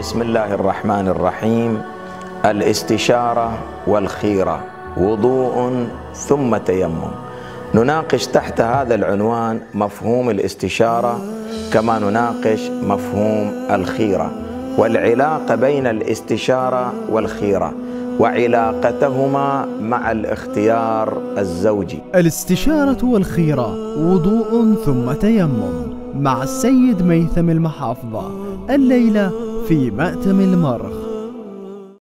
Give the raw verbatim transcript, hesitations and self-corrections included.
بسم الله الرحمن الرحيم. الاستشارة والخيرة، وضوء ثم تيمم. نناقش تحت هذا العنوان مفهوم الاستشارة كما نناقش مفهوم الخيرة، والعلاقة بين الاستشارة والخيرة وعلاقتهما مع الاختيار الزوجي. الاستشارة والخيرة، وضوء ثم تيمم، مع السيد ميثم المحافظة، الليلة في مأتم المرخ.